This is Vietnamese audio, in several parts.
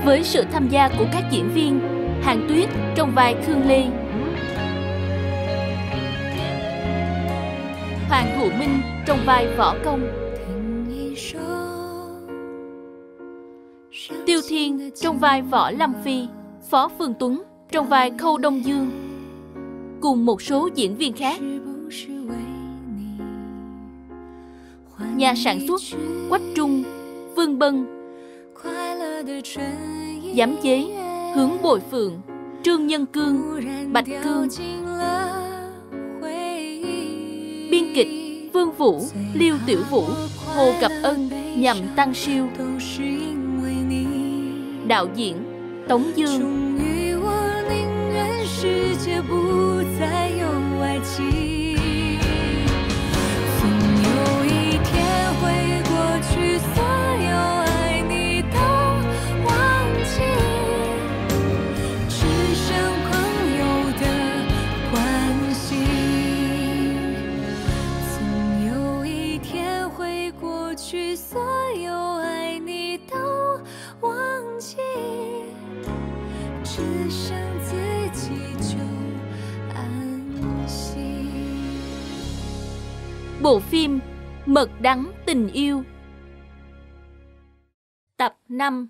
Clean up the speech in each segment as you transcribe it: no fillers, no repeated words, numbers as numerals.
với sự tham gia của các diễn viên Hàn Tuyết trong vai Khương Lê, Hoàng Hữu Minh trong vai Võ Công, Tiêu Thiên trong vai Võ Lâm Phi, Phó Phương Tuấn trong vai Khâu Đông Dương, cùng một số diễn viên khác. Nhà sản xuất Quách Trung, Vương Bân. Giám chế Hướng Bội Phượng, Trương Nhân Cương, Bạch Cương. Biên kịch Vương Vũ, Liêu Tiểu Vũ, Hồ Cập Ân, Nhậm Tăng Siêu. Đạo diễn Tống Dương. Bộ phim Mật Đắng Tình Yêu. Tập 5.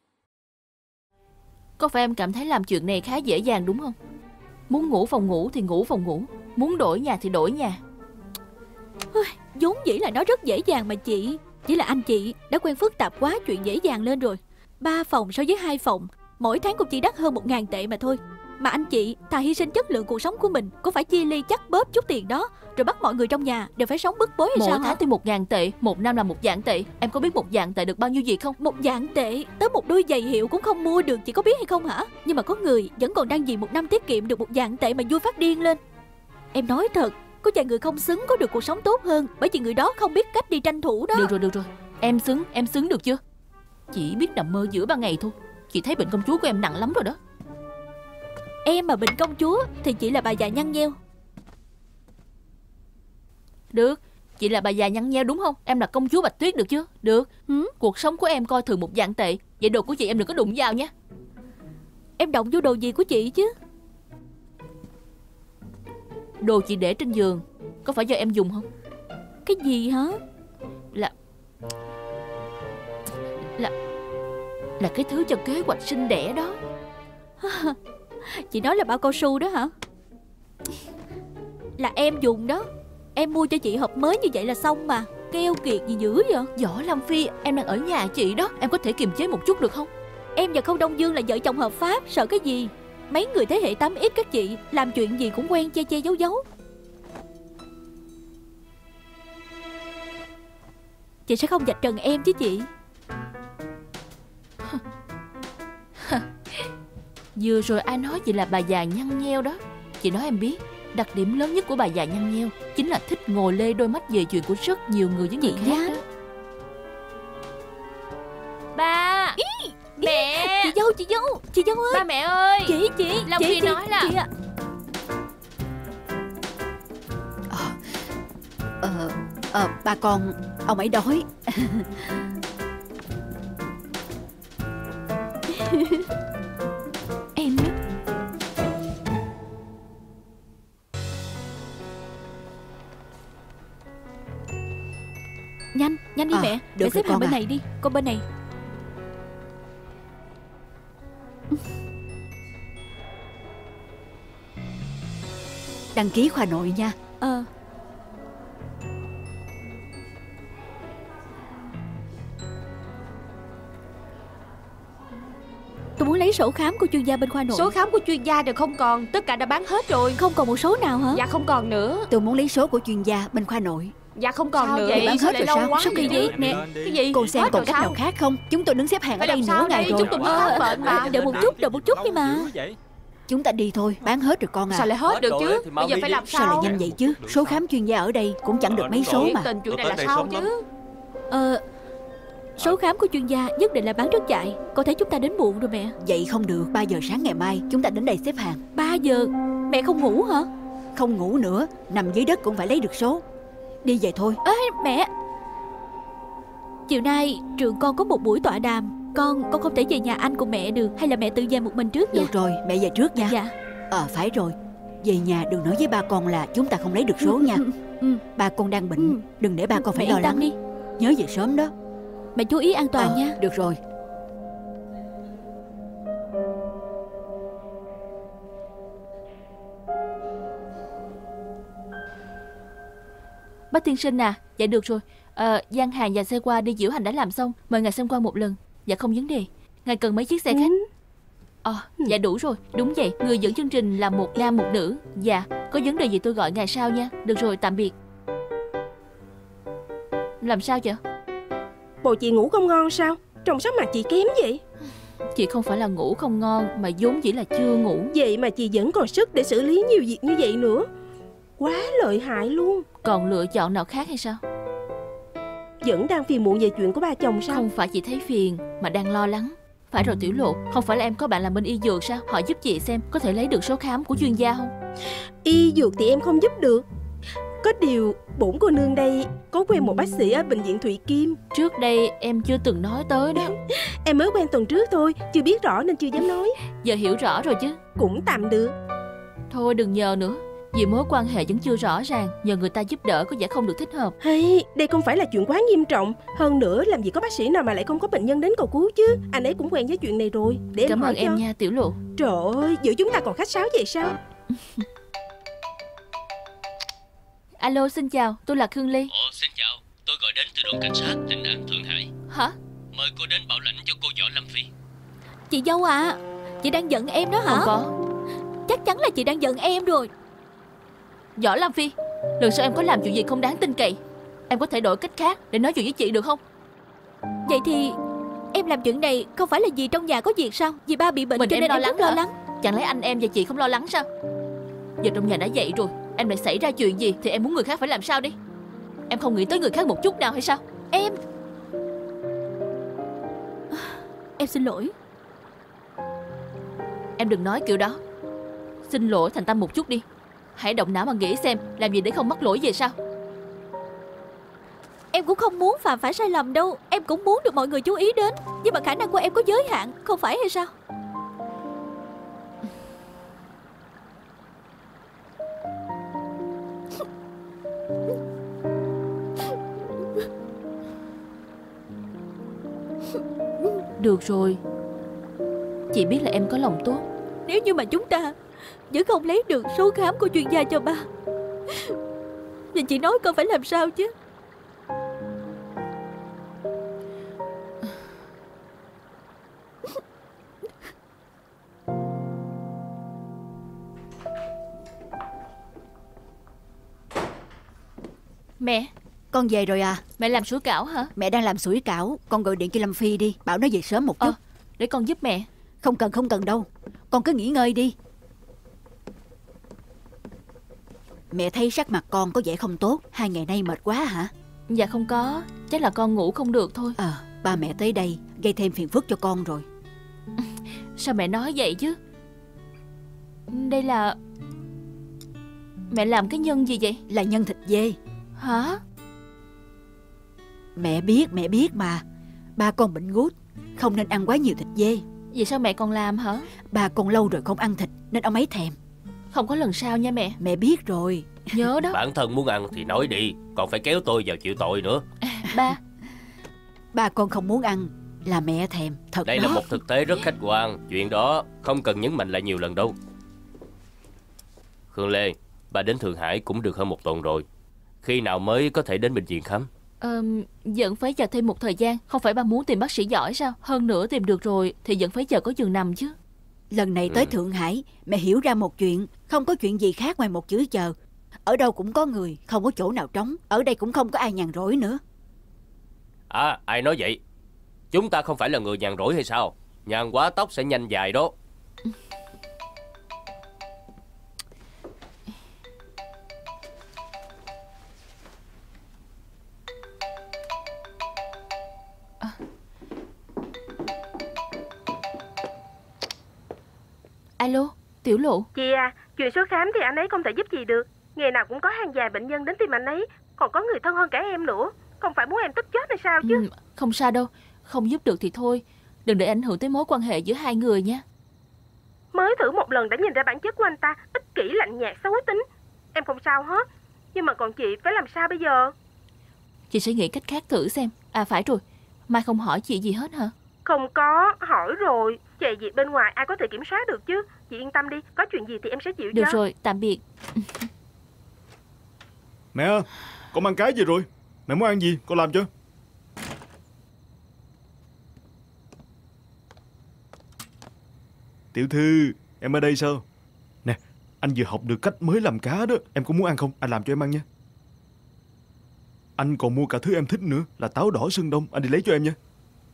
Có phải em cảm thấy làm chuyện này khá dễ dàng đúng không? Muốn ngủ phòng ngủ thì ngủ phòng ngủ, muốn đổi nhà thì đổi nhà. Vốn dĩ là nó rất dễ dàng mà chị. Chỉ là anh chị đã quen phức tạp quá chuyện dễ dàng lên rồi. 3 phòng so với 2 phòng, mỗi tháng cũng chỉ đắt hơn 1.000 tệ mà thôi. Mà anh chị thà hy sinh chất lượng cuộc sống của mình, có phải chia ly chắc bóp chút tiền đó, rồi bắt mọi người trong nhà đều phải sống bức bối hay sao? Mỗi tháng thì 1.000 tệ, 1 năm là 1 vạn tệ. Em có biết 1 vạn tệ được bao nhiêu gì không? 1 vạn tệ, tới một đôi giày hiệu cũng không mua được, chị có biết hay không hả? Nhưng mà có người vẫn còn đang vì 1 năm tiết kiệm được 1 vạn tệ mà vui phát điên lên. Em nói thật, có vài người không xứng có được cuộc sống tốt hơn, bởi vì người đó không biết cách đi tranh thủ đó. Được rồi. Em xứng được chưa? Chỉ biết nằm mơ giữa ban ngày thôi. Chị thấy bệnh công chúa của em nặng lắm rồi đó. Em mà bệnh công chúa thì chỉ là bà già nhăn nheo. Được, chị là bà già nhăn nheo đúng không? Em là công chúa Bạch Tuyết được chưa? Được. Cuộc sống của em coi thường 1 vạn tệ. Vậy đồ của chị em đừng có đụng vào nha. Em động vô đồ gì của chị chứ? Đồ chị để trên giường, có phải do em dùng không? Cái gì hả? Là cái thứ cho kế hoạch sinh đẻ đó. Chị nói là bao cao su đó hả? Là em dùng đó. Em mua cho chị hộp mới như vậy là xong mà. Keo kiệt gì dữ vậy? Võ Lâm Phi, em đang ở nhà chị đó. Em có thể kiềm chế một chút được không? Em và Khâu Đông Dương là vợ chồng hợp pháp, sợ cái gì? Mấy người thế hệ 8X các chị làm chuyện gì cũng quen che che giấu giấu. Chị sẽ không vạch trần em chứ chị. Vừa rồi ai nói chị là bà già nhăn nheo đó. Chị nói em biết, đặc điểm lớn nhất của bà già nhăn nheo chính là thích ngồi lê đôi mắt về chuyện của rất nhiều người với người khác đó. Ba! Mẹ! Chị dâu ơi! Ba mẹ ơi! Chị! Long Phi nói là... Chị ạ. Ba con, ông ấy đói. Em đó. Nhanh đi mẹ. Để xếp hàng bên này đi. Con bên này. Đăng ký khoa nội nha. Tôi muốn lấy sổ khám của chuyên gia bên khoa nội. Số khám của chuyên gia đều không còn, tất cả đã bán hết rồi. Không còn một số nào hả? Dạ không còn nữa. Tôi muốn lấy số của chuyên gia bên khoa nội. Dạ không còn sao nữa. Vậy? Bán hết rồi sao? Sao kỳ vậy nè? Cái gì? Cô xem hết còn rồi cách sao? nào khác không? Chúng tôi đứng xếp hàng ở đây nửa ngày rồi. Chúng tôi muốn khám bệnh mà. Đợi một chút đi mà. Chúng ta đi thôi, bán hết rồi con à. Sao lại hết được chứ? Bây giờ phải làm Sao lại nhanh vậy chứ? Số khám chuyên gia ở đây cũng chẳng được mấy số mà. Tình chuyện này là sao chứ? Số khám của chuyên gia nhất định là bán rất chạy. Con thấy chúng ta đến muộn rồi mẹ. Vậy không được, 3 giờ sáng ngày mai chúng ta đến đây xếp hàng. 3 giờ? Mẹ không ngủ hả? Không ngủ nữa, nằm dưới đất cũng phải lấy được số. Đi về thôi. Mẹ, chiều nay trường con có một buổi tọa đàm. Con không thể về nhà anh cùng mẹ được. Hay là mẹ tự về một mình trước nha. Được rồi, mẹ về trước nha. Dạ. Phải rồi. Về nhà đừng nói với ba con là chúng ta không lấy được số nha. Ba con đang bệnh, đừng để ba con phải mẹ lo yên tâm lắng đi. Nhớ về sớm đó. Mẹ chú ý an toàn nha. Được rồi. Bác tiên sinh à, dạ được rồi. Gian hàng và xe qua đi diễu hành đã làm xong, mời ngài xem qua một lần. Dạ không vấn đề. Ngài cần mấy chiếc xe khách? Dạ đủ rồi. Đúng vậy, người dẫn chương trình là một nam một nữ. Dạ, có vấn đề gì tôi gọi ngài sau nha. Được rồi, tạm biệt. Làm sao vậy? Bộ chị ngủ không ngon sao? Trông sắc mặt chị kém vậy. Chị không phải là ngủ không ngon, mà vốn chỉ là chưa ngủ. Vậy mà chị vẫn còn sức để xử lý nhiều việc như vậy nữa. Quá lợi hại luôn. Còn lựa chọn nào khác hay sao? Vẫn đang phiền muộn về chuyện của ba chồng sao? Không phải chị thấy phiền, mà đang lo lắng. Phải rồi Tiểu Lộ, không phải là em có bạn làm bên y dược sao? Họ giúp chị xem có thể lấy được số khám của chuyên gia không? Y dược thì em không giúp được. Có điều bổn cô nương đây có quen một bác sĩ ở bệnh viện Thụy Kim. Trước đây em chưa từng nói tới đó. Em mới quen tuần trước thôi, chưa biết rõ nên chưa dám nói. Giờ hiểu rõ rồi chứ? Cũng tạm được. Thôi đừng nhờ nữa, vì mối quan hệ vẫn chưa rõ ràng. Nhờ người ta giúp đỡ có vẻ không được thích hợp. Hey, đây không phải là chuyện quá nghiêm trọng. Hơn nữa làm gì có bác sĩ nào mà lại không có bệnh nhân đến cầu cứu chứ. Anh ấy cũng quen với chuyện này rồi. Để Cảm em hỏi ơn em cho. nha Tiểu Lộ. Trời ơi, giữa chúng ta còn khách sáo vậy sao? Alo, xin chào, tôi là Khương Ly. Xin chào, tôi gọi đến từ đồn cảnh sát Tỉnh An Thượng Hải. Hả? Mời cô đến bảo lãnh cho cô Võ Lâm Phi. Chị dâu à, chị đang giận em đó hả? Không có. Chắc chắn là chị đang giận em rồi. Võ Lâm Phi, lần sau em có làm chuyện gì không đáng tin cậy, em có thể đổi cách khác để nói chuyện với chị được không? Vậy thì em làm chuyện này không phải là vì trong nhà có việc sao? Vì ba bị bệnh Mình cho em nên lo em lắng rất lo hả? lắng. Chẳng lẽ anh em và chị không lo lắng sao? Giờ trong nhà đã vậy rồi, em lại xảy ra chuyện gì thì em muốn người khác phải làm sao đi? Em không nghĩ tới người khác một chút nào hay sao? Em xin lỗi. Em đừng nói kiểu đó. Xin lỗi thành tâm một chút đi. Hãy động não mà nghĩ xem làm gì để không mắc lỗi về sao. Em cũng không muốn phạm phải sai lầm đâu. Em cũng muốn được mọi người chú ý đến. Nhưng mà khả năng của em có giới hạn, không phải hay sao? Được rồi, chị biết là em có lòng tốt. Nếu như mà chúng ta vẫn không lấy được số khám của chuyên gia cho ba, thì chị nói con phải làm sao chứ? Mẹ, Con về rồi à? mẹ làm sủi cảo hả? Mẹ đang làm sủi cảo. Con gọi điện cho Lâm Phi đi, bảo nó về sớm một chút. Để con giúp mẹ. Không cần đâu. Con cứ nghỉ ngơi đi. Mẹ thấy sắc mặt con có vẻ không tốt. 2 ngày nay mệt quá hả? Dạ không có, chắc là con ngủ không được thôi. Ba mẹ tới đây gây thêm phiền phức cho con rồi. Sao mẹ nói vậy chứ? Đây là... Mẹ làm cái nhân gì vậy? Là nhân thịt dê. Hả? Mẹ biết mà. Ba con bệnh gút, không nên ăn quá nhiều thịt dê. Vậy sao mẹ còn làm hả? Ba con lâu rồi không ăn thịt nên ông ấy thèm. Không có lần sau nha mẹ. Mẹ biết rồi. Nhớ đó. Bản thân muốn ăn thì nói đi, còn phải kéo tôi vào chịu tội nữa. Ba. Ba con không muốn ăn là mẹ thèm. Thật Đây đó. là một thực tế rất khách quan. Chuyện đó không cần nhấn mạnh lại nhiều lần đâu. Khương Lê, bà đến Thượng Hải cũng được hơn 1 tuần rồi. Khi nào mới có thể đến bệnh viện khám? Vẫn phải chờ thêm một thời gian. Không phải ba muốn tìm bác sĩ giỏi sao? Hơn nữa tìm được rồi thì vẫn phải chờ có giường nằm chứ. Lần này tới Thượng Hải, mẹ hiểu ra một chuyện. Không có chuyện gì khác ngoài một chữ chờ. Ở đâu cũng có người, không có chỗ nào trống. Ở đây cũng không có ai nhàn rỗi nữa. À, ai nói vậy? Chúng ta không phải là người nhàn rỗi hay sao? Nhàn quá tóc sẽ nhanh dài đó. Alo, Tiểu Lộ. Chị à, chuyện số khám thì anh ấy không thể giúp gì được. Ngày nào cũng có hàng dài bệnh nhân đến tìm anh ấy. Còn có người thân hơn cả em nữa. Không phải muốn em tức chết hay sao chứ? Không sao đâu. Không giúp được thì thôi. Đừng để ảnh hưởng tới mối quan hệ giữa hai người nha. Mới thử một lần đã nhìn ra bản chất của anh ta, ích kỷ, lạnh nhạt, xấu tính. Em không sao hết. Nhưng mà còn chị phải làm sao bây giờ? Chị sẽ nghĩ cách khác thử xem. À phải rồi, Mai không hỏi chị gì hết hả? Không có, hỏi rồi. Chạy việc bên ngoài ai có thể kiểm soát được chứ. Chị yên tâm đi, có chuyện gì thì em sẽ chịu Được cho. rồi, tạm biệt. Mẹ ơi, con mang cái gì rồi? Mẹ muốn ăn gì, con làm cho. Tiểu thư, em ở đây sao? Nè, anh vừa học được cách mới làm cá đó. Em có muốn ăn không? Anh làm cho em ăn nha. Anh còn mua cả thứ em thích nữa, là táo đỏ Sơn Đông. Anh đi lấy cho em nha.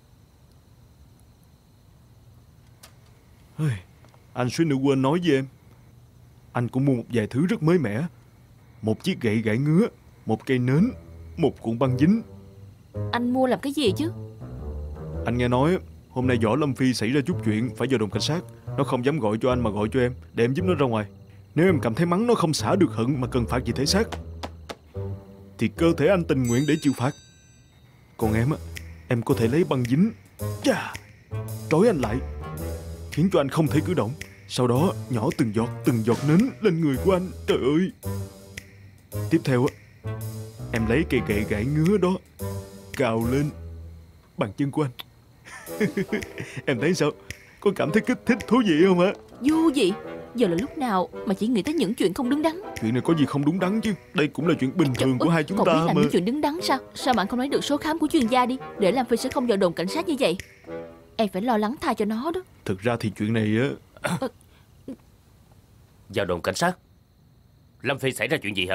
Anh suýt nữa quên nói với em. Anh cũng mua một vài thứ rất mới mẻ. Một chiếc gậy gãi ngứa, một cây nến, một cuộn băng dính. Anh mua làm cái gì chứ? Anh nghe nói hôm nay Võ Lâm Phi xảy ra chút chuyện, phải vào đồn cảnh sát. Nó không dám gọi cho anh mà gọi cho em, để em giúp nó ra ngoài. Nếu em cảm thấy mắng nó không xả được hận mà cần phạt về thể xác, thì cơ thể anh tình nguyện để chịu phạt. Còn em á, em có thể lấy băng dính trói anh lại, khiến cho anh không thể cử động. Sau đó nhỏ từng giọt nến lên người của anh. Trời ơi. Tiếp theo á, em lấy cây gậy gãi ngứa đó cào lên bàn chân của anh. Em thấy sao? Có cảm thấy kích thích thú vị không hả? Vô vị. Giờ là lúc nào mà chỉ nghĩ tới những chuyện không đứng đắn? Chuyện này có gì không đúng đắn chứ. Đây cũng là chuyện bình thường của hai chúng còn ta biết làm mà. những chuyện đứng đắn sao? Sao bạn không lấy được số khám của chuyên gia đi, để Lam Phi sẽ không vào đồn cảnh sát như vậy. Em phải lo lắng thay cho nó đó. Thực ra thì chuyện này á. Vào đồn cảnh sát? Lâm Phi xảy ra chuyện gì hả?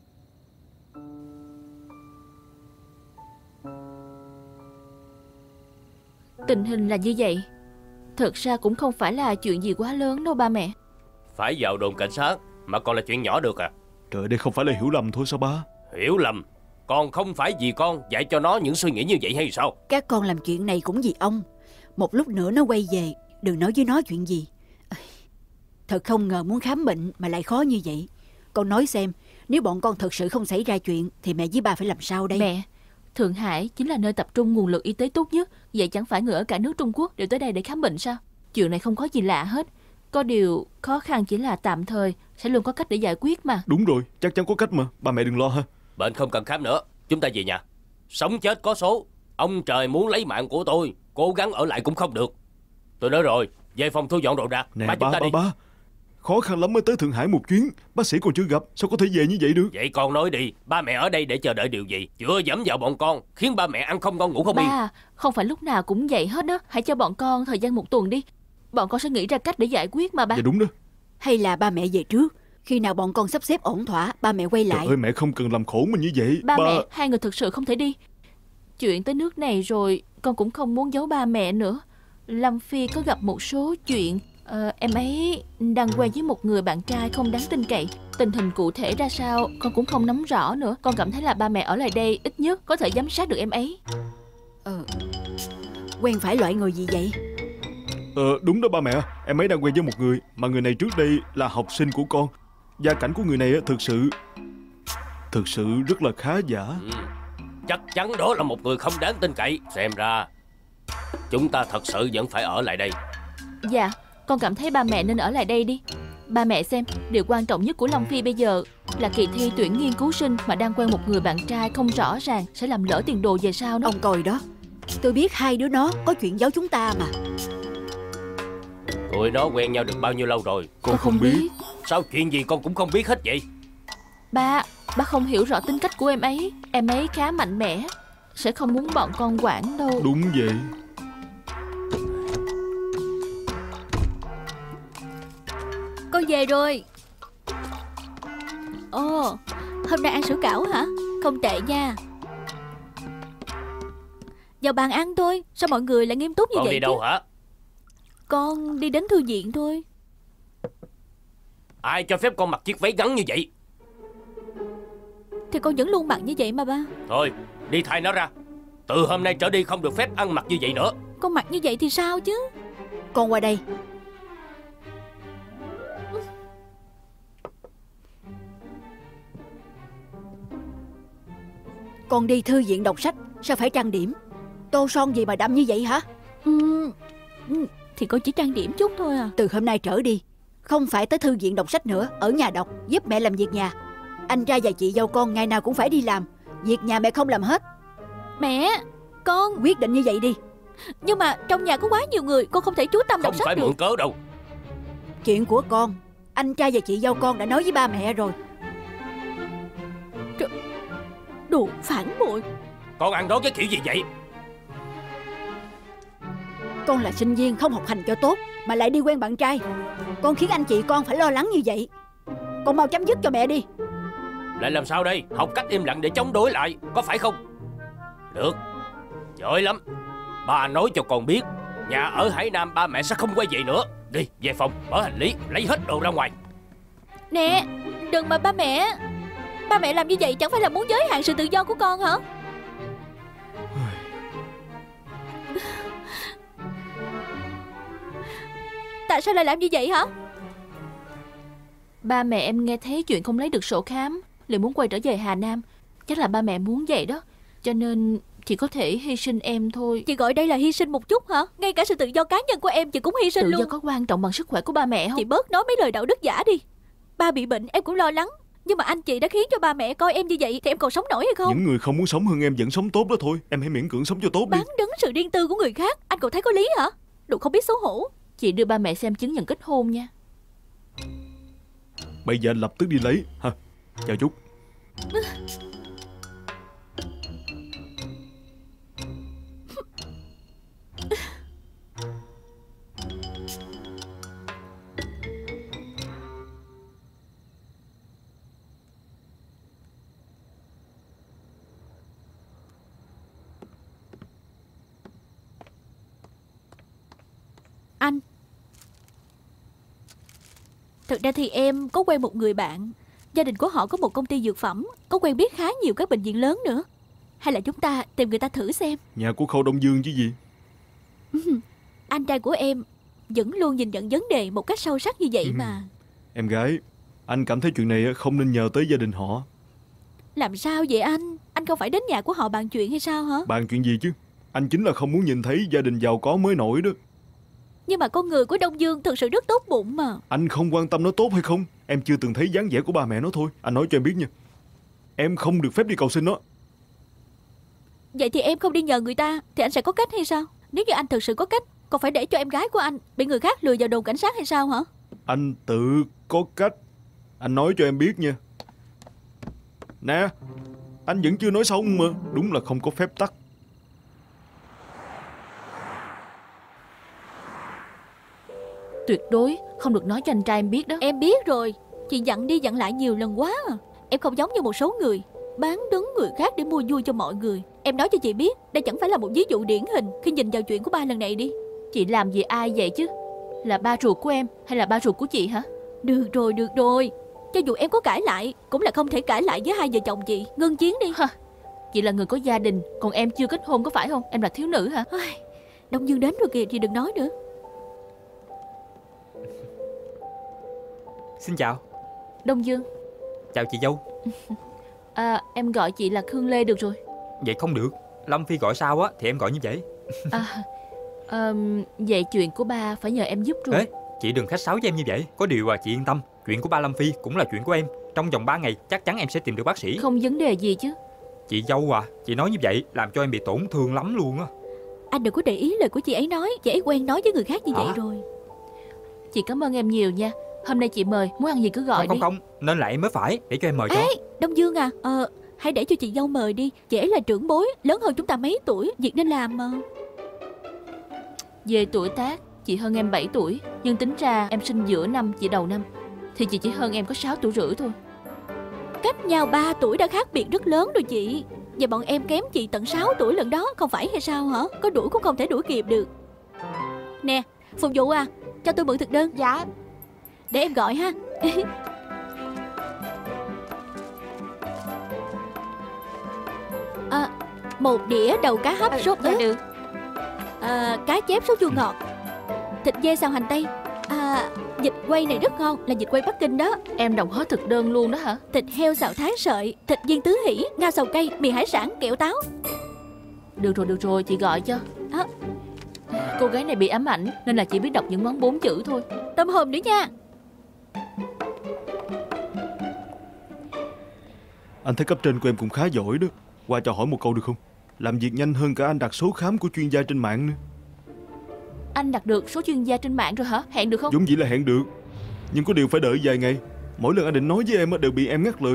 Tình hình là như vậy. Thật ra cũng không phải là chuyện gì quá lớn đâu ba mẹ. Phải vào đồn cảnh sát mà còn là chuyện nhỏ được à? Trời, đây không phải là hiểu lầm thôi sao ba? Hiểu lầm? Còn không phải vì con dạy cho nó những suy nghĩ như vậy hay sao? Các con làm chuyện này cũng vì ông. Một lúc nữa nó quay về, đừng nói với nó chuyện gì. Thật không ngờ muốn khám bệnh mà lại khó như vậy. Con nói xem, nếu bọn con thật sự không xảy ra chuyện thì mẹ với ba phải làm sao đây? Mẹ, Thượng Hải chính là nơi tập trung nguồn lực y tế tốt nhất. Vậy chẳng phải người ở cả nước Trung Quốc đều tới đây để khám bệnh sao? Chuyện này không có gì lạ hết. Có điều khó khăn chỉ là tạm thời, sẽ luôn có cách để giải quyết mà. Đúng rồi, chắc chắn có cách mà. Ba mẹ đừng lo ha. Bệnh không cần khám nữa, chúng ta về nhà. Sống chết có số. Ông trời muốn lấy mạng của tôi, cố gắng ở lại cũng không được. Tôi nói rồi, về phòng thu dọn đồ đạc. Nè Ba chúng ta đi. ba, khó khăn lắm mới tới Thượng Hải một chuyến. Bác sĩ còn chưa gặp, sao có thể về như vậy được? Vậy con nói đi, ba mẹ ở đây để chờ đợi điều gì? Chưa dẫm vào bọn con, khiến ba mẹ ăn không ngon ngủ không yên. Ba, không phải lúc nào cũng vậy hết đó. Hãy cho bọn con thời gian một tuần đi. Bọn con sẽ nghĩ ra cách để giải quyết mà ba. Dạ đúng đó. Hay là ba mẹ về trước, khi nào bọn con sắp xếp ổn thỏa, ba mẹ quay lại. Trời ơi, mẹ không cần làm khổ mình như vậy. Ba mẹ, hai người thực sự không thể đi. Chuyện tới nước này rồi, con cũng không muốn giấu ba mẹ nữa. Lâm Phi có gặp một số chuyện. Em ấy đang quen với một người bạn trai không đáng tin cậy. Tình hình cụ thể ra sao con cũng không nắm rõ nữa. Con cảm thấy là ba mẹ ở lại đây ít nhất có thể giám sát được em ấy. Quen phải loại người gì vậy? Đúng đó ba mẹ. Em ấy đang quen với một người, mà người này trước đây là học sinh của con. Gia cảnh của người này thực sự rất là khá giả. Chắc chắn đó là một người không đáng tin cậy. Xem ra chúng ta thật sự vẫn phải ở lại đây. Dạ, con cảm thấy ba mẹ nên ở lại đây đi. Ba mẹ xem, điều quan trọng nhất của Long Phi bây giờ là kỳ thi tuyển nghiên cứu sinh, mà đang quen một người bạn trai không rõ ràng, sẽ làm lỡ tiền đồ về sau đó. Ông coi đó, tôi biết hai đứa nó có chuyện giấu chúng ta mà. Tụi nó quen nhau được bao nhiêu lâu rồi? Con không biết. Sao chuyện gì con cũng không biết hết vậy? Ba không hiểu rõ tính cách của em ấy. Em ấy khá mạnh mẽ, sẽ không muốn bọn con quản đâu. Đúng vậy. Con về rồi. Ồ, hôm nay ăn sủi cảo hả? Không tệ nha. Vào bàn ăn thôi. Sao mọi người lại nghiêm túc như Con vậy đi đâu chứ? hả? Con đi đến thư viện thôi. Ai cho phép con mặc chiếc váy ngắn như vậy? Thì con vẫn luôn mặc như vậy mà ba. Thôi, đi thay nó ra. Từ hôm nay trở đi không được phép ăn mặc như vậy nữa. Con mặc như vậy thì sao chứ? Con qua đây. Con đi thư viện đọc sách, sao phải trang điểm? Tô son gì mà đậm như vậy hả? Thì con chỉ trang điểm chút thôi à. Từ hôm nay trở đi, không phải tới thư viện đọc sách nữa, ở nhà đọc, giúp mẹ làm việc nhà. Anh trai và chị dâu con ngày nào cũng phải đi làm, việc nhà mẹ không làm hết. Mẹ, con Quyết định như vậy đi. Nhưng mà trong nhà có quá nhiều người, con không thể chú tâm đọc Không sách phải được. mượn cớ đâu. Chuyện của con, anh trai và chị dâu con đã nói với ba mẹ rồi. Đồ phản bội. Con ăn nói cái kiểu gì vậy? Con là sinh viên không học hành cho tốt mà lại đi quen bạn trai. Con khiến anh chị con phải lo lắng như vậy. Con mau chấm dứt cho mẹ đi. Lại làm sao đây? Học cách im lặng để chống đối lại, có phải không? Được, giỏi lắm. Ba nói cho con biết, nhà ở Hải Nam ba mẹ sẽ không quay về nữa. Đi về phòng, mở hành lý, lấy hết đồ ra ngoài. Nè, đừng mà ba mẹ. Ba mẹ làm như vậy chẳng phải là muốn giới hạn sự tự do của con hả? Tại sao lại làm như vậy hả? Ba mẹ em nghe thấy chuyện không lấy được sổ khám, liền muốn quay trở về Hà Nam. Chắc là ba mẹ muốn vậy đó, cho nên chỉ có thể hy sinh em thôi. Chị gọi đây là hy sinh một chút hả? Ngay cả sự tự do cá nhân của em chị cũng hy sinh Tự luôn. do có quan trọng bằng sức khỏe của ba mẹ không? Chị bớt nói mấy lời đạo đức giả đi. Ba bị bệnh em cũng lo lắng, nhưng mà anh chị đã khiến cho ba mẹ coi em như vậy thì em còn sống nổi hay không? Những người không muốn sống hơn em vẫn sống tốt đó thôi. Em hãy miễn cưỡng sống cho tốt đi. Bán đứng sự riêng tư của người khác, anh còn thấy có lý hả? Đồ không biết xấu hổ. Chị đưa ba mẹ xem chứng nhận kết hôn nha. Bây giờ anh lập tức đi lấy ha. Chào Trúc. Anh, thực ra thì em có quen một người bạn. Gia đình của họ có một công ty dược phẩm, có quen biết khá nhiều các bệnh viện lớn nữa. Hay là chúng ta tìm người ta thử xem. Nhà của Khâu Đông Dương chứ gì. Anh trai của em vẫn luôn nhìn nhận vấn đề một cách sâu sắc như vậy mà. Em gái, anh cảm thấy chuyện này không nên nhờ tới gia đình họ. Làm sao vậy anh? Anh không phải đến nhà của họ bàn chuyện hay sao hả? Bàn chuyện gì chứ? Anh chính là không muốn nhìn thấy gia đình giàu có mới nổi đó. Nhưng mà con người của Đông Dương thực sự rất tốt bụng mà. Anh không quan tâm nó tốt hay không. Em chưa từng thấy dáng vẻ của ba mẹ nó thôi. Anh nói cho em biết nha. Em không được phép đi cầu xin nó. Vậy thì em không đi nhờ người ta thì anh sẽ có cách hay sao? Nếu như anh thực sự có cách, còn phải để cho em gái của anh bị người khác lừa vào đồn cảnh sát hay sao hả? Anh tự có cách. Anh nói cho em biết nha. Nè, anh vẫn chưa nói xong mà. Đúng là không có phép tắc. Tuyệt đối không được nói cho anh trai em biết đó. Em biết rồi. Chị dặn đi dặn lại nhiều lần quá à. Em không giống như một số người bán đứng người khác để mua vui cho mọi người. Em nói cho chị biết, đây chẳng phải là một ví dụ điển hình khi nhìn vào chuyện của ba lần này đi. Chị làm gì ai vậy chứ? Là ba ruột của em hay là ba ruột của chị hả? Được rồi. Cho dù em có cãi lại, cũng là không thể cãi lại với hai vợ chồng chị. Ngưng chiến đi. Chị là người có gia đình, còn em chưa kết hôn có phải không? Em là thiếu nữ hả? Đông Dương đến rồi kìa, chị đừng nói nữa. Xin chào. Đông Dương. Chào chị dâu. Em gọi chị là Khương Lê được rồi. Vậy không được. Lâm Phi gọi sao á thì em gọi như vậy. Vậy chuyện của ba phải nhờ em giúp rồi. Ê, chị đừng khách sáo với em như vậy. Có điều chị yên tâm, chuyện của ba Lâm Phi cũng là chuyện của em. Trong vòng 3 ngày chắc chắn em sẽ tìm được bác sĩ. Không vấn đề gì chứ. Chị dâu à, chị nói như vậy làm cho em bị tổn thương lắm luôn á. Anh đừng có để ý lời của chị ấy nói. Chị ấy quen nói với người khác như vậy rồi. Chị cảm ơn em nhiều nha. Hôm nay chị mời, muốn ăn gì cứ gọi đi. Không, nên là em mới phải, để cho em mời cho. Ê, Đông Dương à, hãy để cho chị dâu mời đi. Chị ấy là trưởng bối, lớn hơn chúng ta mấy tuổi, việc nên làm mà. Về tuổi tác, chị hơn em 7 tuổi. Nhưng tính ra em sinh giữa năm, chị đầu năm, thì chị chỉ hơn em có 6 tuổi rưỡi thôi. Cách nhau 3 tuổi đã khác biệt rất lớn rồi chị. Và bọn em kém chị tận 6 tuổi lần đó, không phải hay sao hả? Có đuổi cũng không thể đuổi kịp được. Nè, phục vụ à, cho tôi mượn thực đơn. Dạ. Để em gọi ha. Một đĩa đầu cá hấp sốt ớt. Được. Cá chép sốt chua ngọt. Thịt dê xào hành tây. Vịt quay này rất ngon, là vịt quay Bắc Kinh đó. Em đọc hết thực đơn luôn đó hả? Thịt heo xào thái sợi, thịt viên tứ hỷ, ngao xào cây, mì hải sản, kẹo táo. Được rồi, chị gọi cho. Cô gái này bị ám ảnh nên là chỉ biết đọc những món 4 chữ thôi. Tôm hùm nữa nha. Anh thấy cấp trên của em cũng khá giỏi đó. Qua cho hỏi một câu được không? Làm việc nhanh hơn cả anh đặt số khám của chuyên gia trên mạng nữa. Anh đặt được số chuyên gia trên mạng rồi hả? Hẹn được không? Vốn dĩ là hẹn được, nhưng có điều phải đợi vài ngày. Mỗi lần anh định nói với em đều bị em ngắt lời.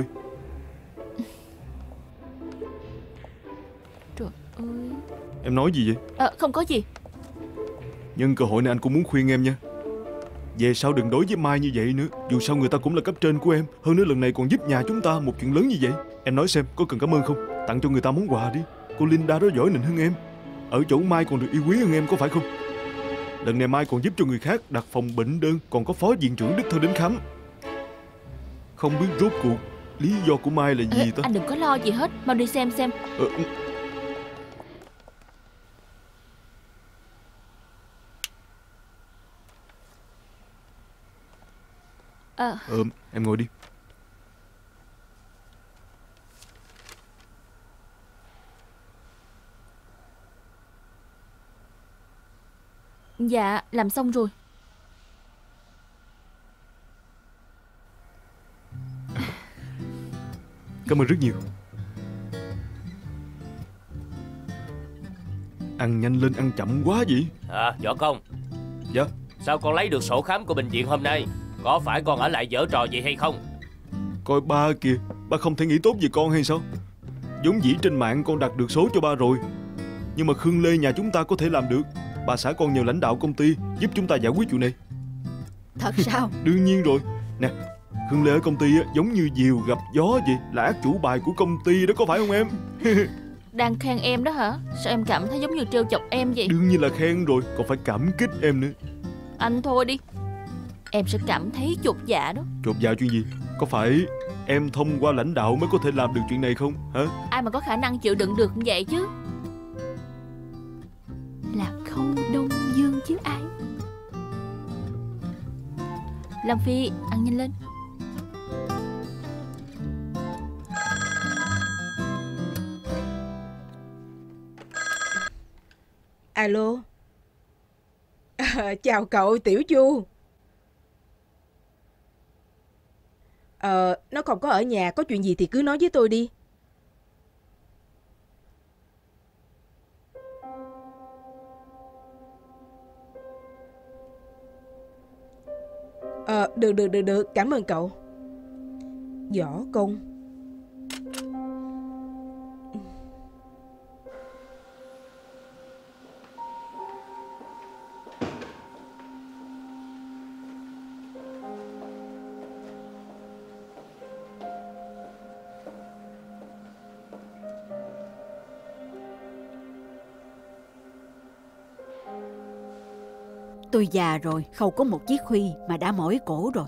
Trời ơi. Em nói gì vậy? Không có gì. Nhân cơ hội này anh cũng muốn khuyên em nha. Về sau đừng đối với Mai như vậy nữa. Dù sao người ta cũng là cấp trên của em. Hơn nữa lần này còn giúp nhà chúng ta một chuyện lớn như vậy. Em nói xem có cần cảm ơn không? Tặng cho người ta món quà đi. Cô Linda đó giỏi nịnh hơn em. Ở chỗ Mai còn được yêu quý hơn em, có phải không? Lần này Mai còn giúp cho người khác đặt phòng bệnh đơn, còn có phó viện trưởng đích thân đến khám. Không biết rốt cuộc lý do của Mai là gì ta? Anh đừng có lo gì hết, mau đi xem. Em ngồi đi. Dạ, làm xong rồi. Cảm ơn rất nhiều. Ăn nhanh lên, ăn chậm quá vậy. Võ Công. Dạ. Sao con lấy được sổ khám của bệnh viện hôm nay? Có phải con ở lại giở trò gì hay không? Coi ba kìa, ba không thể nghĩ tốt về con hay sao? Vốn dĩ trên mạng con đặt được số cho ba rồi, nhưng mà Khương Lê nhà chúng ta có thể làm được. Bà xã con nhờ lãnh đạo công ty giúp chúng ta giải quyết chuyện này. Thật sao? Đương nhiên rồi. Nè, Khương Lê ở công ty giống như diều gặp gió vậy, là ác chủ bài của công ty đó, có phải không em? Đang khen em đó hả? Sao em cảm thấy giống như trêu chọc em vậy? Đương nhiên là khen rồi, còn phải cảm kích em nữa. Anh thôi đi, em sẽ cảm thấy chột dạ đó. Chột dạ chuyện gì? Có phải em thông qua lãnh đạo mới có thể làm được chuyện này không hả? Ai mà có khả năng chịu đựng được như vậy chứ? Là Khâu Đông Dương chứ ai. Lâm Phi, ăn nhanh lên. Alo. Chào cậu Tiểu Chu. Nó không có ở nhà, có chuyện gì thì cứ nói với tôi đi. Được, cảm ơn cậu. Võ Công. Tôi già rồi, không có một chiếc khuy mà đã mỏi cổ rồi.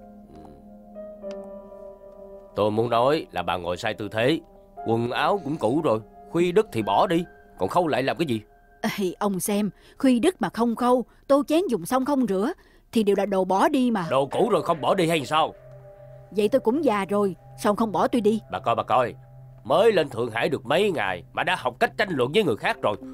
Tôi muốn nói là bà ngồi sai tư thế. Quần áo cũng cũ rồi, khuy đứt thì bỏ đi, còn khâu lại làm cái gì? Ông xem, khuy đứt mà không khâu, tô chén dùng xong không rửa thì đều là đồ bỏ đi mà. Đồ cũ rồi không bỏ đi hay sao? Vậy tôi cũng già rồi, sao không bỏ tôi đi? Bà coi, mới lên Thượng Hải được mấy ngày mà đã học cách tranh luận với người khác rồi.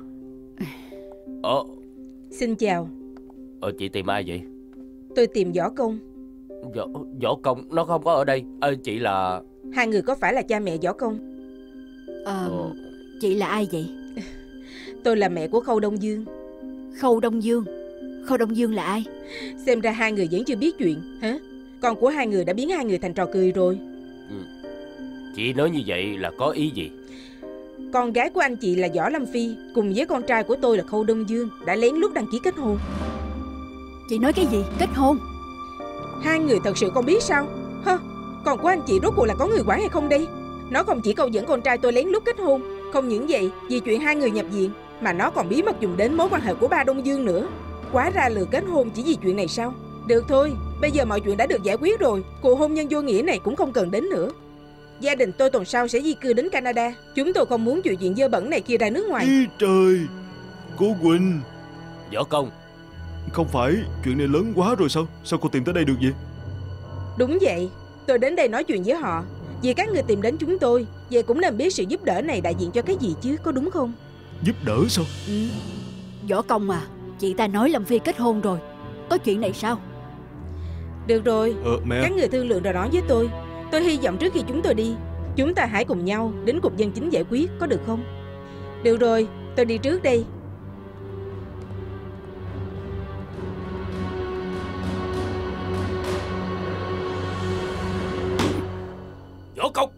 Xin chào. Chị tìm ai vậy? Tôi tìm Võ Công. Võ Công nó không có ở đây. Chị là... Hai người có phải là cha mẹ Võ Công? Chị là ai vậy? Tôi là mẹ của Khâu Đông Dương. Khâu Đông Dương? Khâu Đông Dương là ai? Xem ra hai người vẫn chưa biết chuyện hả? Con của hai người đã biến hai người thành trò cười rồi. Chị nói như vậy là có ý gì? Con gái của anh chị là Võ Lâm Phi cùng với con trai của tôi là Khâu Đông Dương đã lén lút đăng ký kết hôn. Chị nói cái gì? Kết hôn? Hai người thật sự không biết sao? Con của anh chị rốt cuộc là có người quản hay không đây? Nó không chỉ câu dẫn con trai tôi lén lút kết hôn. Không những vậy, vì chuyện hai người nhập viện mà nó còn bí mật dùng đến mối quan hệ của ba Đông Dương nữa. Quá ra lừa kết hôn chỉ vì chuyện này sao? Được thôi, bây giờ mọi chuyện đã được giải quyết rồi. Cuộc hôn nhân vô nghĩa này cũng không cần đến nữa. Gia đình tôi tuần sau sẽ di cư đến Canada. Chúng tôi không muốn chuyện dơ bẩn này kia ra nước ngoài. Ý trời, cô Quỳnh. Võ Công, không phải chuyện này lớn quá rồi sao? Sao cô tìm tới đây được vậy? Đúng vậy, tôi đến đây nói chuyện với họ. Vì các người tìm đến chúng tôi, vậy cũng nên biết sự giúp đỡ này đại diện cho cái gì chứ, có đúng không? Giúp đỡ sao? Võ Công à, Chị ta nói Lâm Phi kết hôn rồi. Có chuyện này sao? Được rồi, Mẹ. các người thương lượng rồi nói với tôi. Tôi hy vọng trước khi chúng tôi đi, chúng ta hãy cùng nhau đến cục dân chính giải quyết, có được không? Được rồi, tôi đi trước đây. Võ Công.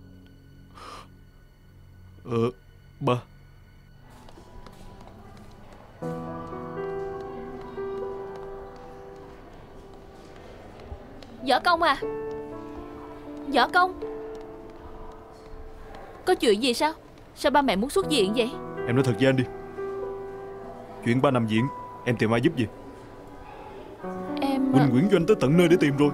Ba. Võ Công à? Võ Công, có chuyện gì sao? Sao ba mẹ muốn xuất viện vậy? Em nói thật với anh đi. Chuyện ba nằm viện, em tìm ai giúp gì? Em... Huynh Nguyễn Doanh tới tận nơi để tìm rồi.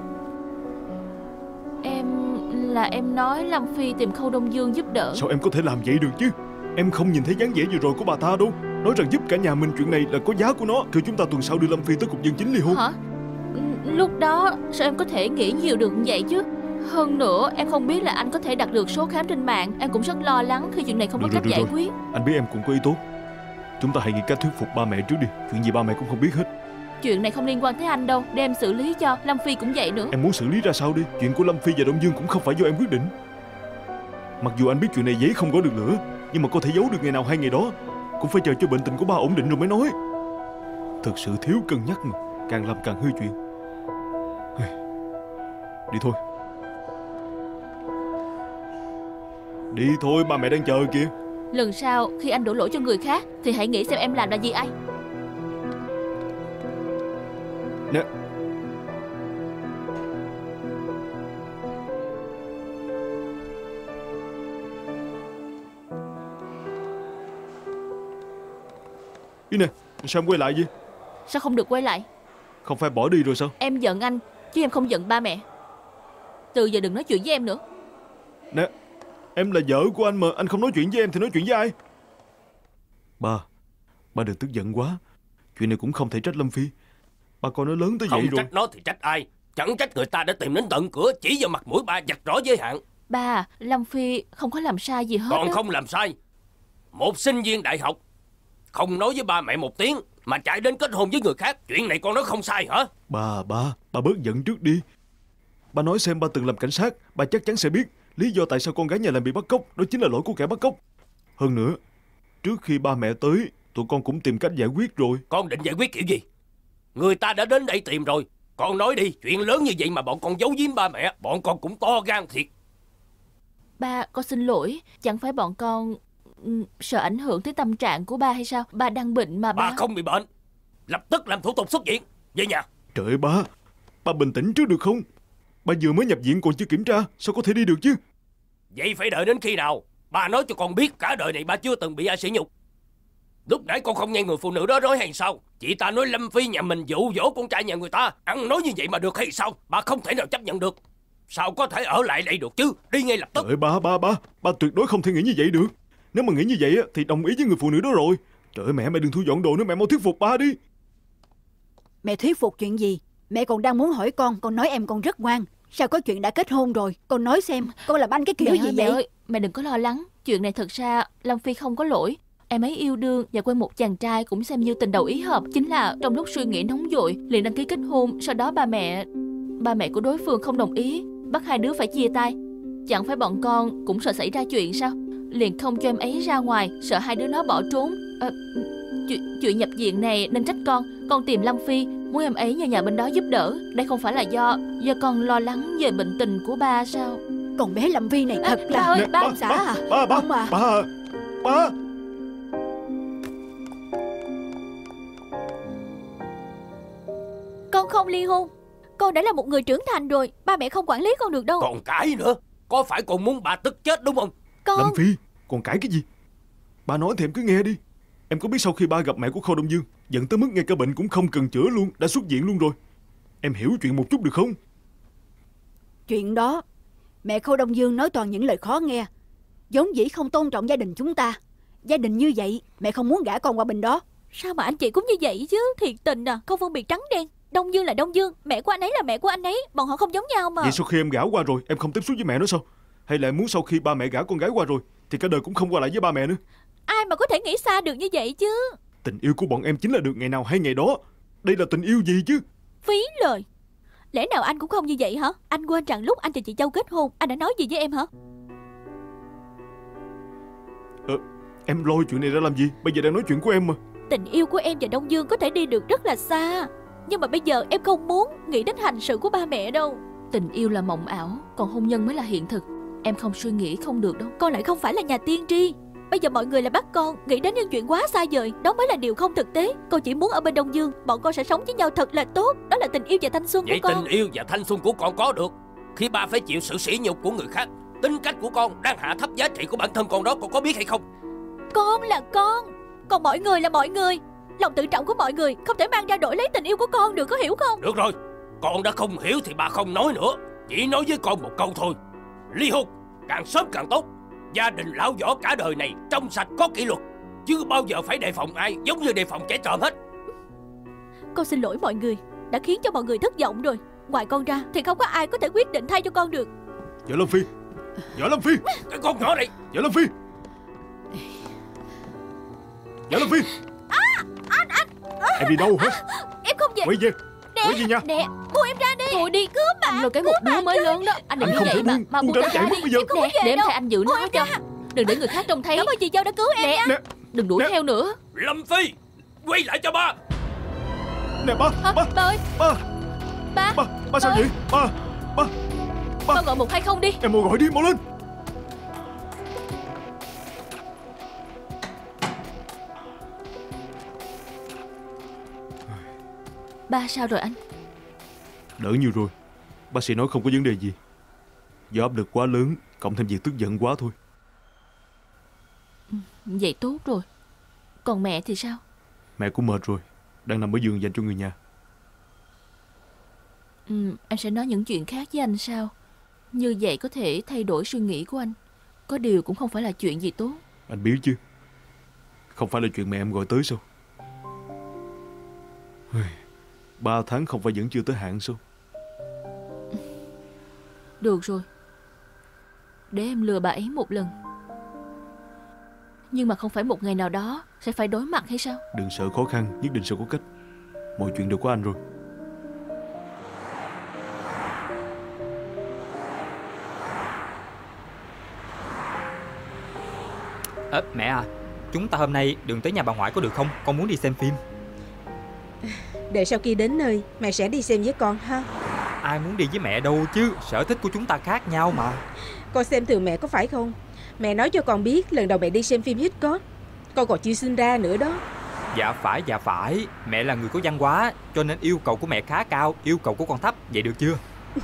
Em nói Lâm Phi tìm Khâu Đông Dương giúp đỡ. Sao em có thể làm vậy được chứ? Em không nhìn thấy dáng vẻ vừa rồi của bà ta đâu. Nói rằng giúp cả nhà mình chuyện này là có giá của nó. Kêu chúng ta tuần sau đưa Lâm Phi tới cục dân chính ly hôn. Hả? Lúc đó sao em có thể nghĩ nhiều được như vậy chứ? Hơn nữa em không biết là anh có thể đặt được số khám trên mạng. Em cũng rất lo lắng khi chuyện này không có cách giải quyết. Anh biết em cũng có ý tốt. Chúng ta hãy nghĩ cách thuyết phục ba mẹ trước đi. Chuyện gì ba mẹ cũng không biết hết. Chuyện này không liên quan tới anh đâu. Để em xử lý cho. Lâm Phi cũng vậy nữa. Em muốn xử lý ra sao đi? Chuyện của Lâm Phi và Đông Dương cũng không phải do em quyết định. Mặc dù anh biết chuyện này giấy không có được lửa, nhưng mà có thể giấu được ngày nào hay ngày đó. Cũng phải chờ cho bệnh tình của ba ổn định rồi mới nói. Thật sự thiếu cân nhắc mà. Càng làm càng hư chuyện. Đi thôi. Đi thôi, ba mẹ đang chờ kìa. Lần sau khi anh đổ lỗi cho người khác thì hãy nghĩ xem em làm là gì ai. Nè. Ý nè, sao em quay lại vậy? Sao không được quay lại? Không phải bỏ đi rồi sao? Em giận anh chứ em không giận ba mẹ. Từ giờ đừng nói chuyện với em nữa. Nè, em là vợ của anh mà. Anh không nói chuyện với em thì nói chuyện với ai? Ba đừng tức giận quá. Chuyện này cũng không thể trách Lâm Phi. Ba coi nó lớn tới vậy rồi. Không trách nó thì trách ai? Chẳng trách người ta đã tìm đến tận cửa, chỉ vào mặt mũi ba vạch rõ giới hạn. Ba, Lâm Phi không có làm sai gì hết. Còn không làm sai. Một sinh viên đại học không nói với ba mẹ một tiếng mà chạy đến kết hôn với người khác. Chuyện này con nói không sai hả? Ba bớt giận trước đi. Ba nói xem, ba từng làm cảnh sát, ba chắc chắn sẽ biết lý do tại sao con gái nhà làm bị bắt cóc. Đó chính là lỗi của kẻ bắt cóc. Hơn nữa, trước khi ba mẹ tới, tụi con cũng tìm cách giải quyết rồi. Con định giải quyết kiểu gì? Người ta đã đến đây tìm rồi. Con nói đi, chuyện lớn như vậy mà bọn con giấu giếm ba mẹ. Bọn con cũng to gan thiệt. Ba, con xin lỗi. Chẳng phải bọn con sợ ảnh hưởng tới tâm trạng của ba hay sao? Ba đang bệnh mà ba. Ba không bị bệnh. Lập tức làm thủ tục xuất viện. Về nhà. Trời ơi ba bình tĩnh trước được không? Ba vừa mới nhập viện còn chưa kiểm tra, sao có thể đi được chứ? Vậy phải đợi đến khi nào? Ba nói cho con biết cả đời này ba chưa từng bị ai sỉ nhục. Lúc nãy con không nghe người phụ nữ đó nói hay sao? Chị ta nói Lâm Phi nhà mình dụ dỗ con trai nhà người ta. Ăn nói như vậy mà được hay sao? Ba không thể nào chấp nhận được. Sao có thể ở lại đây được chứ? Đi ngay lập tức. Trời ơi ba tuyệt đối không thể nghĩ như vậy được. Nếu mà nghĩ như vậy thì đồng ý với người phụ nữ đó rồi. Trời ơi mẹ đừng thu dọn đồ nữa, mẹ mau thuyết phục ba đi. Mẹ thuyết phục chuyện gì? Mẹ còn đang muốn hỏi con nói em con rất ngoan. Sao có chuyện đã kết hôn rồi? Con nói xem, con làm anh cái kiểu gì vậy? Mẹ ơi, mẹ đừng có lo lắng. Chuyện này thật ra Lâm Phi không có lỗi. Em ấy yêu đương và quen một chàng trai cũng xem như tình đầu ý hợp. Chính là trong lúc suy nghĩ nóng vội liền đăng ký kết hôn. Sau đó ba mẹ của đối phương không đồng ý, bắt hai đứa phải chia tay. Chẳng phải bọn con cũng sợ xảy ra chuyện sao? Liền không cho em ấy ra ngoài, sợ hai đứa nó bỏ trốn. Chuyện nhập viện này nên trách con tìm Lâm Phi, muốn em ấy nhờ nhà bên đó giúp đỡ. Đây không phải là do con lo lắng về bệnh tình của ba sao? Còn bé Lâm Phi này thật là... Ba ơi, ba xã à? Ba. Con không ly hôn. Con đã là một người trưởng thành rồi. Ba mẹ không quản lý con được đâu. Còn cãi nữa? Có phải con muốn bà tức chết đúng không? Lâm Phi, còn cãi cái gì? Ba nói thì em cứ nghe đi. Em có biết sau khi ba gặp mẹ của Khâu Đông Dương, giận tới mức ngay cả bệnh cũng không cần chữa luôn, đã xuất viện luôn rồi. Em hiểu chuyện một chút được không? Chuyện đó mẹ Khâu Đông Dương nói toàn những lời khó nghe, vốn dĩ không tôn trọng gia đình chúng ta. Gia đình như vậy mẹ không muốn gả con qua bên đó. Sao mà anh chị cũng như vậy chứ? Thiệt tình à, không phân biệt trắng đen. Đông Dương là Đông Dương, mẹ của anh ấy là mẹ của anh ấy. Bọn họ không giống nhau mà. Vậy sau khi em gả qua rồi em không tiếp xúc với mẹ nữa sao? Hay là em muốn sau khi ba mẹ gả con gái qua rồi thì cả đời cũng không qua lại với ba mẹ nữa? Ai mà có thể nghĩ xa được như vậy chứ? Tình yêu của bọn em chính là được ngày nào hay ngày đó. Đây là tình yêu gì chứ? Phí lời. Lẽ nào anh cũng không như vậy hả? Anh quên rằng lúc anh và chị Châu kết hôn, anh đã nói gì với em hả? Em lôi chuyện này ra làm gì? Bây giờ đang nói chuyện của em mà. Tình yêu của em và Đông Dương có thể đi được rất là xa, nhưng mà bây giờ em không muốn nghĩ đến hành sự của ba mẹ đâu. Tình yêu là mộng ảo, còn hôn nhân mới là hiện thực. Em không suy nghĩ không được đâu. Con lại không phải là nhà tiên tri. Bây giờ mọi người lại bắt con nghĩ đến những chuyện quá xa vời. Đó mới là điều không thực tế. Con chỉ muốn ở bên Đông Dương, bọn con sẽ sống với nhau thật là tốt. Đó là tình yêu và thanh xuân vậy của con. Tình yêu và thanh xuân của con có được khi ba phải chịu sự sỉ nhục của người khác. Tính cách của con đang hạ thấp giá trị của bản thân con đó, con có biết hay không? Con là con, còn mọi người là mọi người. Lòng tự trọng của mọi người không thể mang ra đổi lấy tình yêu của con được, có hiểu không? Được rồi, con đã không hiểu thì bà không nói nữa. Chỉ nói với con một câu thôi: ly hôn càng sớm càng tốt. Gia đình lão Võ cả đời này trong sạch có kỷ luật, chứ bao giờ phải đề phòng ai giống như đề phòng kẻ trộm hết. Con xin lỗi mọi người, đã khiến cho mọi người thất vọng rồi. Ngoài con ra thì không có ai có thể quyết định thay cho con được. Võ Lâm Phi, Võ Lâm Phi, Cái con nhỏ này. Võ Lâm Phi, Võ Lâm Phi. Anh Em đi đâu hả? Em không về. Quay về, quay về nhà. Nè, buông em ra đi. Thôi đi, Cướp mà. anh lôi cái một đứa mới lớn đó. Anh đừng Anh như không vậy thể mà buông buông ra nó ra chạy mất bây giờ. Nè, để em thay anh giữ nó cho. Đừng để người khác trông thấy. Cảm ơn chị Châu đã cứu em nha. Đừng đuổi theo nữa. Lâm Phi, quay lại cho ba. Nè ba, Ba ơi, ba sao vậy? Ba. con gọi 120 đi. Em mau gọi đi, mau lên. Ba sao rồi anh? Đỡ nhiều rồi. Bác sĩ nói không có vấn đề gì. Do áp lực quá lớn, cộng thêm việc tức giận quá thôi. Vậy tốt rồi. Còn mẹ thì sao? Mẹ cũng mệt rồi, đang nằm ở giường dành cho người nhà. Em sẽ nói những chuyện khác với anh sao? Như vậy có thể thay đổi suy nghĩ của anh. Có điều cũng không phải là chuyện gì tốt. Anh biết chứ. Không phải là chuyện mẹ em gọi tới sao? 3 tháng không phải vẫn chưa tới hạn sao? Được rồi, để em lừa bà ấy một lần. Nhưng mà không phải một ngày nào đó sẽ phải đối mặt hay sao? Đừng sợ khó khăn, nhất định sẽ có cách. Mọi chuyện đều có anh rồi. Mẹ à, chúng ta hôm nay đừng tới nhà bà ngoại có được không? Con muốn đi xem phim. Để sau khi đến nơi mẹ sẽ đi xem với con ha. Ai muốn đi với mẹ đâu chứ, sở thích của chúng ta khác nhau mà. Con xem thường mẹ có phải không? Mẹ nói cho con biết lần đầu mẹ đi xem phim Hitchcock, con còn chưa sinh ra nữa đó. Dạ phải. Mẹ là người có văn hóa, cho nên yêu cầu của mẹ khá cao, yêu cầu của con thấp. Vậy được chưa?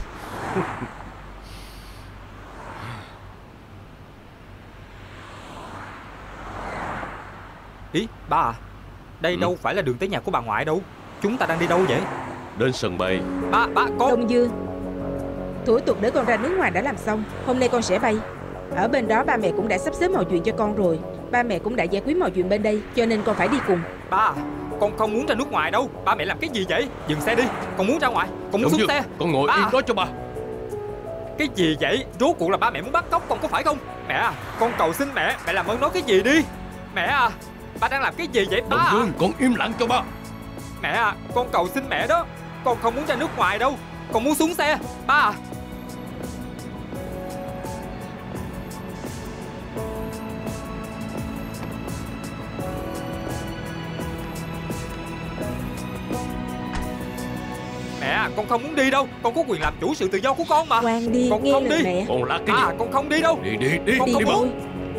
Ý, ba à, đây đâu phải là đường tới nhà của bà ngoại đâu. Chúng ta đang đi đâu vậy? Đến sân bay. Ba, con. Đông Dương, thủ tục để con ra nước ngoài đã làm xong. Hôm nay con sẽ bay. Ở bên đó ba mẹ cũng đã sắp xếp mọi chuyện cho con rồi. Ba mẹ cũng đã giải quyết mọi chuyện bên đây, cho nên con phải đi cùng. Ba, con không muốn ra nước ngoài đâu. Ba mẹ làm cái gì vậy? Dừng xe đi, con muốn ra ngoài. Con muốn xuống xe. Con ngồi yên đó cho ba. Cái gì vậy? Rốt cuộc là ba mẹ muốn bắt cóc con có phải không? Mẹ à, con cầu xin mẹ làm ơn nói cái gì đi. Mẹ à, ba đang làm cái gì vậy ba? Đông Dương, con im lặng cho ba. Mẹ à, con cầu xin mẹ đó. Con không muốn ra nước ngoài đâu. Con muốn xuống xe. Ba à. Mẹ à, con không muốn đi đâu. Con có quyền làm chủ sự tự do của con mà. Ngoan đi, con nghe không lời đi. mẹ. Con là cái gì? Con không đi đâu. Đi. Con không muốn.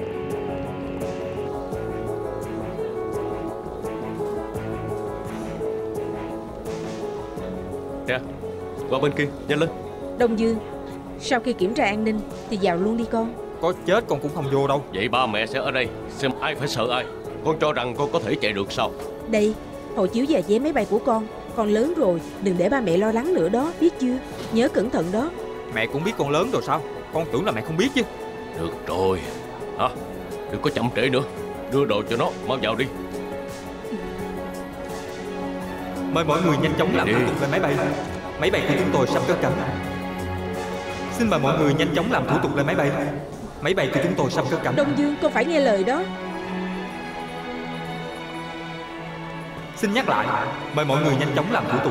Nè, qua bên kia, nhanh lên. Đông Dương, sau khi kiểm tra an ninh thì vào luôn đi con. Có chết con cũng không vô đâu. Vậy ba mẹ sẽ ở đây, xem ai phải sợ ai. Con cho rằng con có thể chạy được sao? Đây, hộ chiếu và vé máy bay của con lớn rồi, đừng để ba mẹ lo lắng nữa đó, biết chưa? Nhớ cẩn thận đó. Mẹ cũng biết con lớn rồi sao? Con tưởng là mẹ không biết chứ. Được rồi. Hả? Đừng có chậm trễ nữa. Đưa đồ cho nó, mau vào đi. Mời mọi người nhanh chóng làm thủ tục lên máy bay. Máy bay của chúng tôi sắp cất cánh. Xin mời mọi người nhanh chóng làm thủ tục lên máy bay. Máy bay của chúng tôi sắp cất cánh. Đông Dương, con phải nghe lời đó. Xin nhắc lại, mời mọi người nhanh chóng làm thủ tục.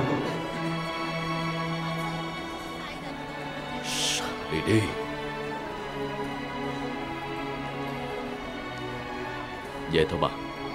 Đi đi. Về thôi bà.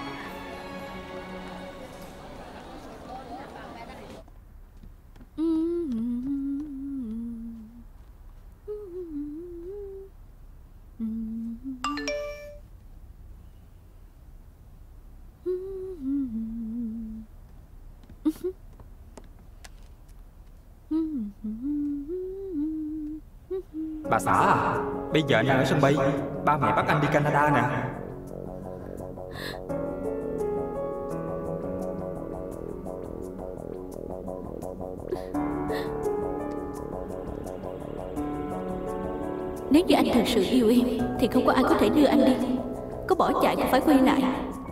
Bà xã à, bây giờ anh đang ở sân bay. Ba mẹ bắt anh đi Canada nè. Nếu như anh thật sự yêu em thì không có ai có thể đưa anh đi. Có bỏ chạy cũng phải quay lại.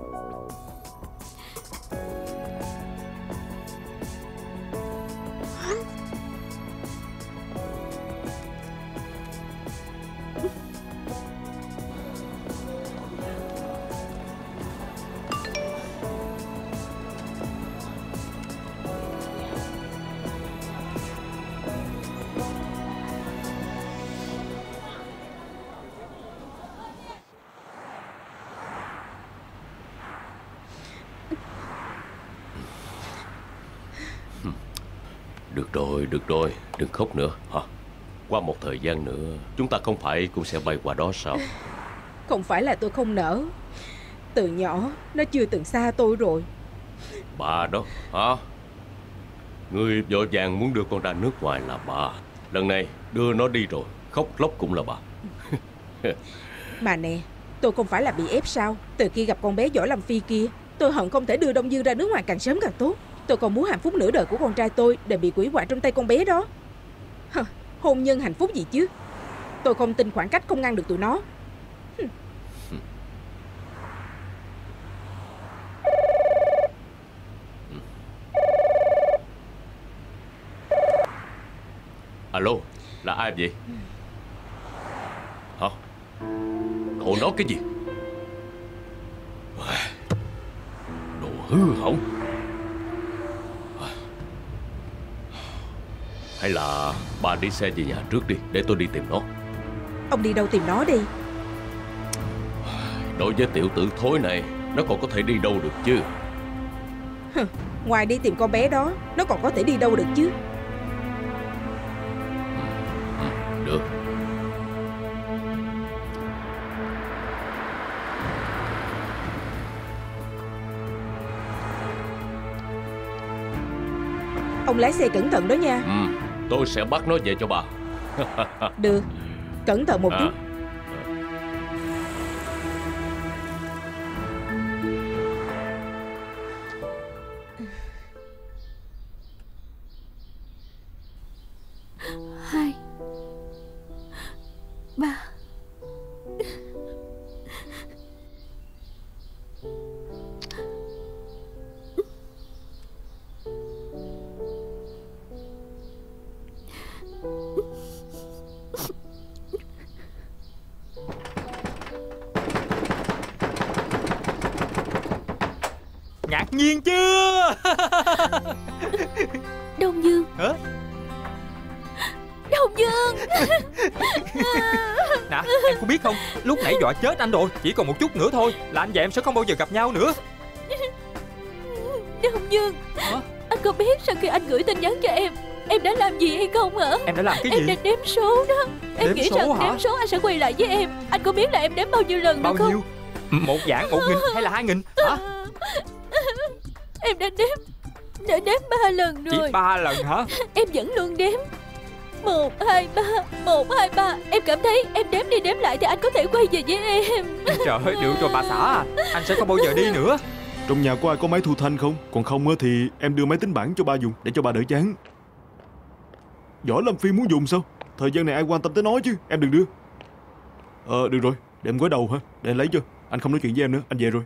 Được rồi, đừng khóc nữa hả? Qua một thời gian nữa chúng ta không phải cũng sẽ bay qua đó sao? Không phải là tôi không nỡ. Từ nhỏ nó chưa từng xa tôi rồi. Bà đó hả? Người vội vàng muốn đưa con ra nước ngoài là bà. Lần này đưa nó đi rồi, khóc lóc cũng là bà. Mà nè, tôi không phải là bị ép sao? Từ khi gặp con bé Võ Lâm Phi kia, tôi hận không thể đưa Đông Dương ra nước ngoài càng sớm càng tốt. Tôi còn muốn hạnh phúc nửa đời của con trai tôi đều bị quỷ hoại trong tay con bé đó. Hôn nhân hạnh phúc gì chứ? Tôi không tin khoảng cách không ngăn được tụi nó. Alo, là ai vậy? Hả? Cậu nói cái gì? Đồ hư hỏng. Hay là bà đi xe về nhà trước đi, để tôi đi tìm nó. Ông đi đâu tìm nó đi? Đối với tiểu tử thối này, nó còn có thể đi đâu được chứ? Ngoài đi tìm con bé đó, nó còn có thể đi đâu được chứ? Được. Ông lái xe cẩn thận đó nha. Tôi sẽ bắt nó về cho bà. Được, cẩn thận một chút. Hai, ba. Ngạc nhiên chưa? Đông Dương. Hả? Đông Dương. Nè, em có biết không, lúc nãy dọa chết anh rồi. Chỉ còn một chút nữa thôi là anh và em sẽ không bao giờ gặp nhau nữa. Đông Dương. Hả? Anh có biết sau khi anh gửi tin nhắn cho em đã làm gì hay không hả? Em đã làm cái gì? Em đã đếm số đó. Em đếm nghĩ số rằng hả? đếm số anh sẽ quay lại với em. Anh có biết là em đếm bao nhiêu lần bao được không? nhiêu? 1 vạn, 1.000 hay là 2.000 hả? Em đã đếm 3 lần rồi. Chỉ 3 lần hả? Em vẫn luôn đếm 1, 2, 3, 1, 2, 3. Em cảm thấy em đếm đi đếm lại thì anh có thể quay về với em. Trời ơi, được rồi bà xã à, anh sẽ không bao giờ đi nữa. Trong nhà có ai có máy thu thanh không? Còn không thì em đưa máy tính bảng cho ba dùng, để cho ba đỡ chán. Võ Lâm Phi muốn dùng sao? Thời gian này ai quan tâm tới nó chứ, em đừng đưa. Được rồi, để em gối đầu hả? Để em lấy cho. Anh không nói chuyện với em nữa, anh về rồi.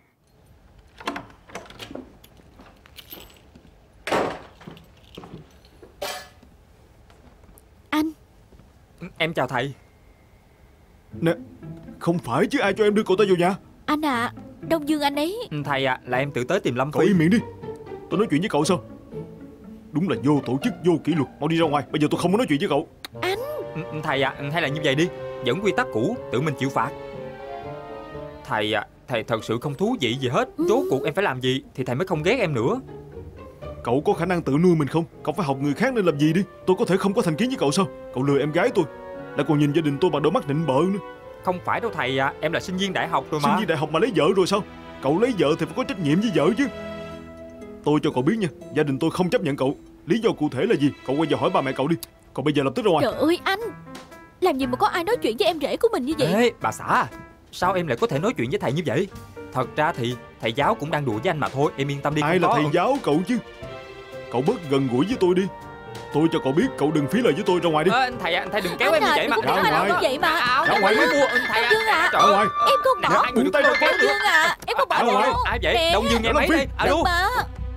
Anh. Em chào thầy. Nè, không phải chứ, ai cho em đưa cậu ta vào nhà? Anh à, Đông Dương anh ấy. Thầy à, là em tự tới tìm Lâm Phi. Cậu im miệng đi. Tôi nói chuyện với cậu sao? Đúng là vô tổ chức, vô kỷ luật. Mau đi ra ngoài, bây giờ tôi không muốn nói chuyện với cậu. Anh Thầy à, hay là như vậy đi, vẫn quy tắc cũ, tự mình chịu phạt. Thầy à, thầy thật sự không thú vị gì hết. Rốt cuộc em phải làm gì thì thầy mới không ghét em nữa. Cậu có khả năng tự nuôi mình không? Cậu phải học người khác nên làm gì đi. Tôi có thể không có thành kiến với cậu sao? Cậu lừa em gái tôi, lại còn nhìn gia đình tôi bằng đôi mắt nịnh bợ nữa. Không phải đâu thầy à, em là sinh viên đại học rồi mà. Sinh viên đại học mà lấy vợ rồi sao? Cậu lấy vợ thì phải có trách nhiệm với vợ chứ. Tôi cho cậu biết nha, gia đình tôi không chấp nhận cậu. Lý do cụ thể là gì? Cậu quay vào hỏi ba mẹ cậu đi. Còn bây giờ lập tức ra ngoài. trời ơi anh, làm gì mà có ai nói chuyện với em rể của mình như vậy? Ê bà xã, sao em lại có thể nói chuyện với thầy như vậy? Thật ra thì thầy giáo cũng đang đùa với anh mà thôi, em yên tâm đi. Ai là thầy giáo cậu chứ? Cậu bớt gần gũi với tôi đi. Tôi cho cậu biết, cậu đừng phí lời với tôi. Ra ngoài đi. Anh thầy đừng kéo em như vậy mà. Ra ngoài. Như vậy mà. Ra ngoài. Thầy Dương à, trời ơi. em không bỏ. Buông tay ra kéo được. Dương à, em không bỏ Ra ngoài. đâu. Ai vậy? Nè. Đông Dương nghe máy đi. Alo. Đừng mà.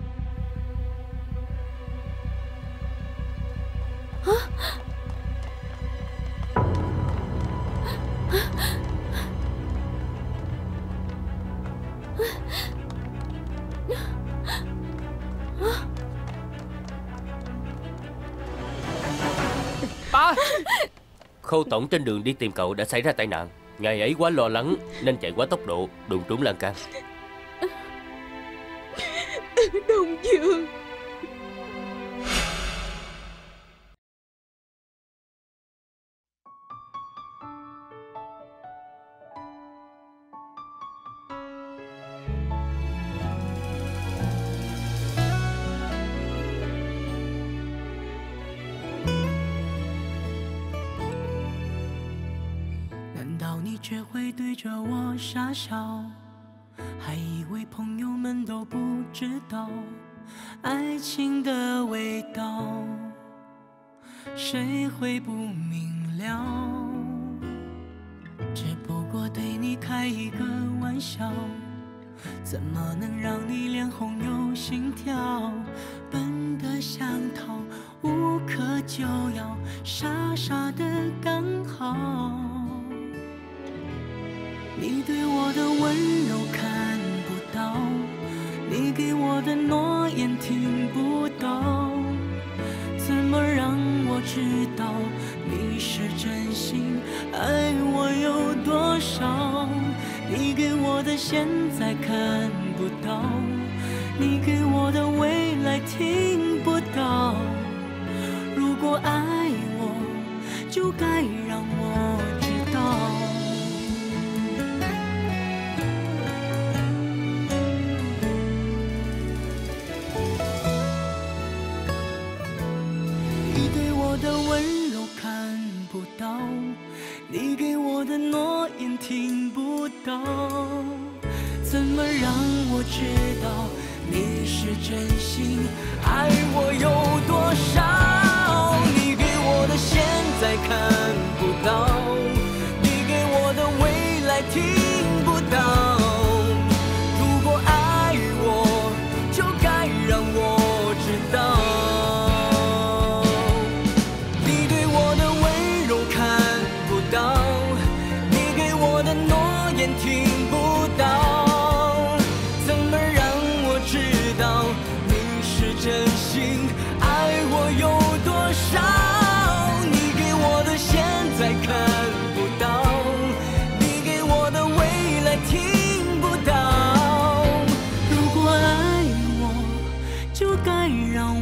Ba. Khâu tổng trên đường đi tìm cậu đã xảy ra tai nạn. Ngày ấy quá lo lắng nên chạy quá tốc độ, đụng trúng lan can. Đông Dương. 你却会对着我傻笑，还以为朋友们都不知道爱情的味道，谁会不明了？只不过对你开一个玩笑，怎么能让你脸红又心跳？笨得像逃，无可救药，傻傻的刚好。你对我的温柔看不到，你给我的诺言听不到，怎么让我知道你是真心爱我有多少？你给我的现在看不到，你给我的未来听不到。如果爱我，就该让我知道。你给我的诺言听不到，怎么让我知道你是真心爱我有多少？你给我的现在看不到，你给我的未来听不到。如果爱我，就该让我知道。听不到，怎么让我知道你是真心爱我有多少？你给我的现在看不到，你给我的未来听不到。如果爱我，就该让